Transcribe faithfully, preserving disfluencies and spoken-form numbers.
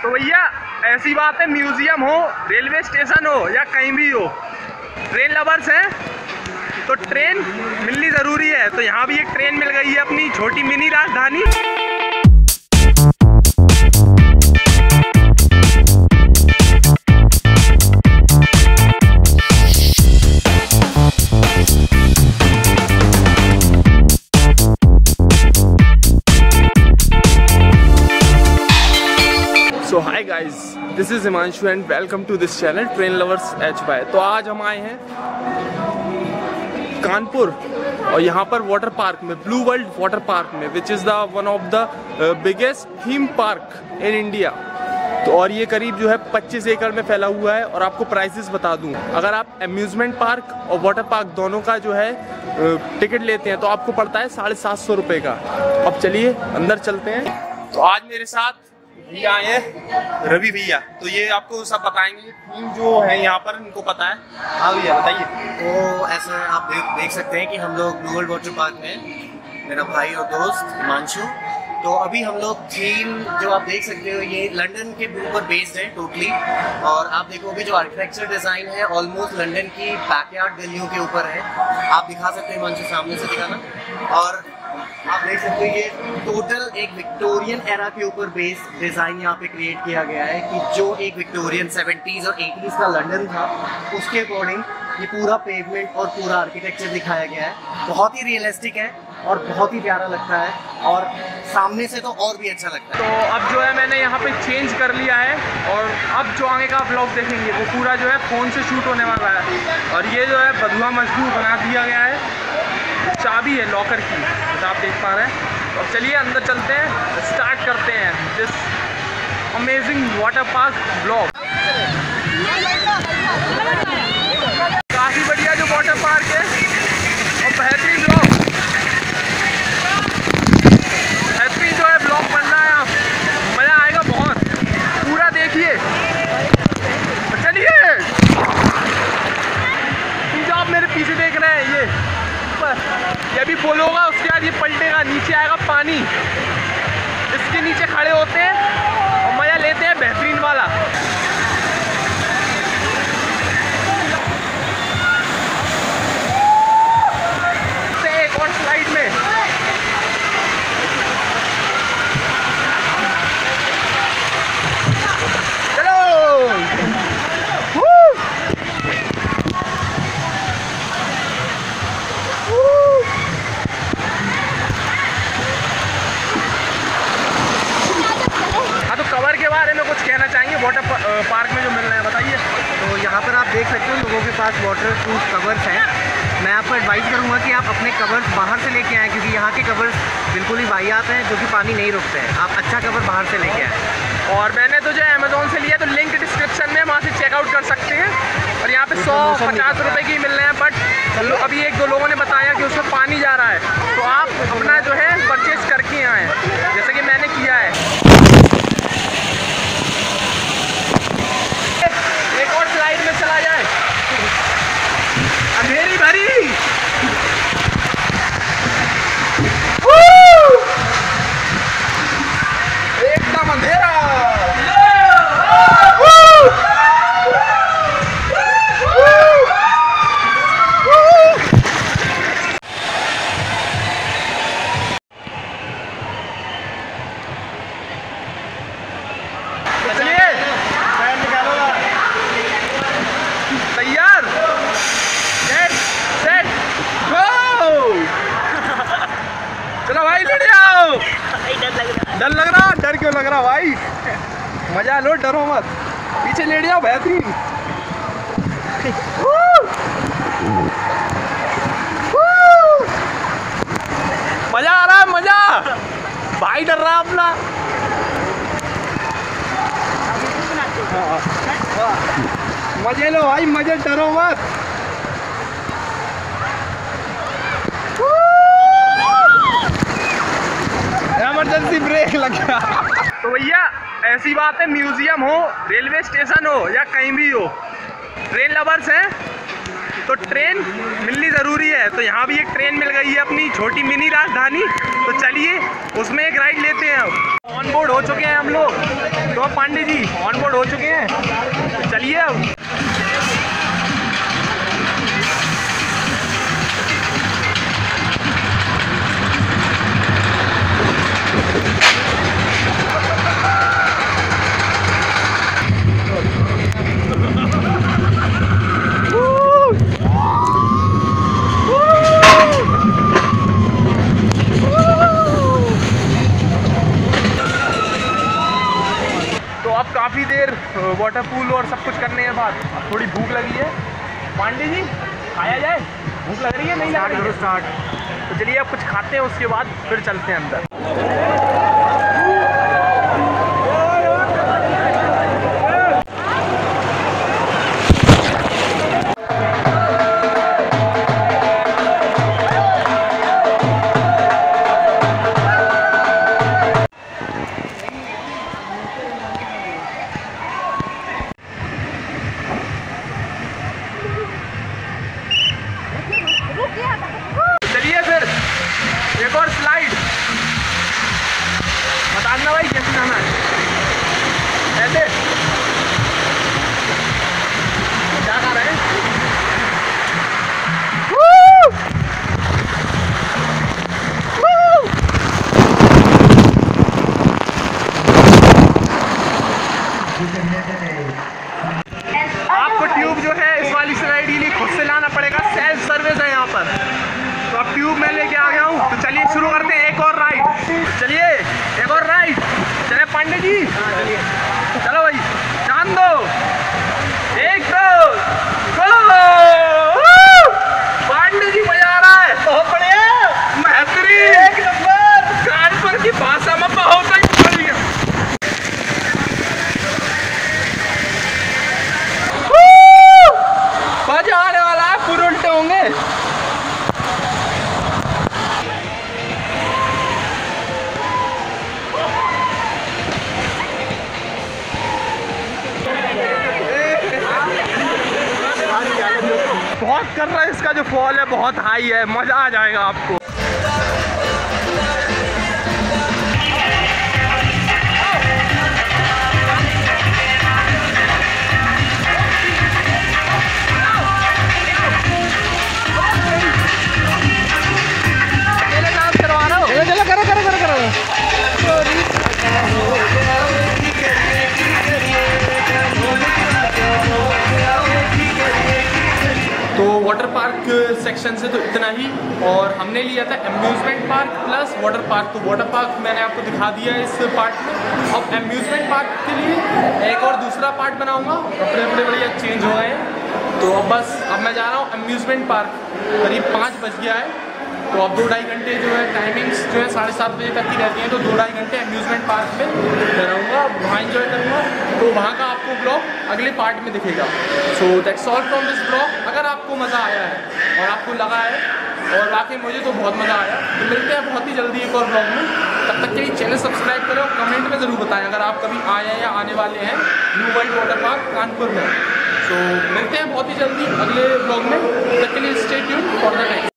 तो भैया ऐसी बात है, म्यूजियम हो, रेलवे स्टेशन हो या कहीं भी हो, ट्रेन लवर्स हैं तो ट्रेन मिलनी ज़रूरी है। तो यहाँ भी एक ट्रेन मिल गई है, अपनी छोटी मिनी राजधानी। So hi guys, this is Himanshu and welcome to this channel train lovers H Y. तो आज हम आए हैं कानपुर और यहाँ पर वाटर पार्क में, ब्लू वर्ल्ड वाटर पार्क में, which is the one of the biggest theme park in India. तो और ये करीब जो है पच्चीस एकड़ में फैला हुआ है। और आपको प्राइसेस बता दूं, अगर आप अम्यूजमेंट पार्क और वाटर पार्क दोनों का जो है टिकट लेते हैं तो आपको पड़ता है साढ़े सात सौ रुपये का। अब चलिए अंदर चलते हैं। तो आज मेरे साथ भैया आए हैं, रवि भैया। तो ये आपको सब बताएंगे, थीम जो है यहाँ पर इनको पता है। हाँ भैया बताइए। तो ऐसा आप देख देख सकते हैं कि हम लोग ब्लू वर्ल्ड वाटर पार्क में, मेरा भाई और दोस्त हिमांशु, तो अभी हम लोग थीम जो आप देख सकते हो ये लंदन के ऊपर बेस्ड है टोटली। और आप देखोगे जो आर्किटेक्चर डिज़ाइन है ऑलमोस्ट लंदन की बैकयार्ड गलियों के ऊपर है। आप दिखा सकते हैं हिमांशु, सामने से दिखाना। और आप देख सकते हो ये टोटल एक विक्टोरियन एरा के ऊपर बेस्ड डिज़ाइन यहाँ पे क्रिएट किया गया है कि जो एक विक्टोरियन सेवेंटीज़ और एटीज़ का लंदन था उसके अकॉर्डिंग ये पूरा पेवमेंट और पूरा आर्किटेक्चर दिखाया गया है। बहुत ही रियलिस्टिक है और बहुत ही प्यारा लगता है और सामने से तो और भी अच्छा लगता है। तो अब जो है मैंने यहाँ पे चेंज कर लिया है और अब जो आगे का ब्लॉग देखेंगे वो पूरा जो है फ़ोन से शूट होने वाला है। और ये जो है बधुआ मजदूर बना दिया गया है, चाबी है लॉकर की, तो आप देख पा रहे हैं। तो अब चलिए अंदर चलते हैं, स्टार्ट करते हैं this amazing water park blog. काफ़ी बढ़िया जो वाटर पार्क है और बेहतरीन ब्लॉग, बेहतरीन जो है ब्लॉग बन रहा है। आप मज़ा आएगा बहुत, पूरा देखिए। चलिए, जो आप मेरे पीछे देख रहे हैं ये ये भी पुल होगा, उसके बाद ये पलटेगा, नीचे आएगा पानी, इसके नीचे खड़े होते हैं और मज़ा लेते हैं बेहतरीन वाला। एक और स्लाइड में कहना चाहेंगे वाटर पार्क में जो मिल रहे हैं, बताइए। तो यहाँ पर आप देख सकते हो लोगों के पास वाटर प्रूफ कवर्स हैं। मैं आपको एडवाइस करूँगा कि आप अपने कवर्स बाहर से लेके आएँ, क्योंकि यहाँ के कवर्स बिल्कुल ही वाहियात हैं जो कि पानी नहीं रोकते हैं। आप अच्छा कवर बाहर से लेके आएँ। और मैंने तो जो है अमेजोन से लिया, तो लिंक डिस्क्रिप्शन में, वहाँ से चेकआउट कर सकते हैं। और यहाँ पे सौ पचास रुपये की मिल रहे हैं, बट अभी एक दो लोगों ने बताया कि उसमें पानी जा रहा है, तो आप अपना जो है परचेज करके आएँ, जैसे कि मैंने किया है। एक और स्लाइड में चला जाए, अंधेरी भरी एकदम अंधेरा। तैयार, सेट सेट गो। चलो भाई, लड़ जाओ। डर लग रहा, डर क्यों लग रहा भाई, मजा लो, डरो मत, पीछे लेट जाओ, बेहतरीन। मजा आ रहा है, मजा। भाई डर रहा अपना। मजे लो भाई, मजे, डरो मत। इमरजेंसी ब्रेक लग गया। तो भैया ऐसी बात है, म्यूजियम हो, रेलवे स्टेशन हो या कहीं भी हो, ट्रेन लवर्स हैं तो ट्रेन मिलनी ज़रूरी है। तो यहाँ भी एक ट्रेन मिल गई है, अपनी छोटी मिनी राजधानी। तो चलिए उसमें एक राइड लेते हैं। ऑन बोर्ड हो चुके हैं हम लोग, तो पांडे जी ऑन बोर्ड हो चुके हैं, तो चलिए अब। अब काफ़ी देर वाटर पूल और सब कुछ करने के बाद अब थोड़ी भूख लगी है। पांडे जी खाया जाए, भूख लग रही है नहीं लग रही है? स्टार्ट। तो चलिए अब कुछ खाते हैं, उसके बाद फिर चलते हैं अंदर। चलिए फिर एक और स्लाइड, बताना भाई कैसे जाना है, ऐसे क्या कर रहे हैं? आपको ट्यूब जो है इस वाली स्लाइड के लिए खुद से लाना पड़ेगा, सेल्फ सर्विस है यहाँ पर। तो अब ट्यूब मैं लेके आ गया हूँ, तो चलिए शुरू करते हैं एक और राइड। चलिए एक और राइड, चले पांडे जी, चलो भाई जान दो, एक दो गो। पांडे जी मजा आ रहा है, बहुत बढ़िया, बेहतरीन, एक नंबर। कानपुर की भाषा में बहुत ही बढ़िया। मजा आने वाला है, पूरे उल्टे होंगे। बहुत कर रहा है, इसका जो फॉल है बहुत हाई है, मजा आ जाएगा आपको। चलो करो करो करो करो। तो वाटर पार्क सेक्शन से तो इतना ही, और हमने लिया था amusement park plus water park. तो वाटर पार्क मैंने आपको दिखा दिया है इस पार्ट में। अब अम्यूज़मेंट पार्क के लिए एक और दूसरा पार्ट बनाऊंगा, कपड़े बड़े बढ़िया चेंज हो गए हैं। तो अब बस अब मैं जा रहा हूँ अम्यूज़मेंट पार्क, करीब पाँच बज गया है। तो अब दो ढाई घंटे जो है टाइमिंग्स जो है साढ़े सात बजे तक की रहती हैं, तो दो ढाई घंटे अम्यूज़मेंट पार्क में रहूँगा, वहाँ इंजॉय करूँगा। तो वहाँ का आपको ब्लॉग अगले पार्ट में दिखेगा। So that's all from this blog. अगर आपको मज़ा आया है और आपको लगा है, और वाकई मुझे तो बहुत मज़ा आया, तो मिलते हैं बहुत ही जल्दी एक और ब्लॉग में। तब तक के लिए चैनल सब्सक्राइब करो, कमेंट में ज़रूर बताएं अगर आप कभी आए हैं या आने वाले हैं blue world water park Kanpur में। तो मिलते हैं बहुत ही जल्दी अगले ब्लॉग में, तब तक के लिए stay tuned for the next.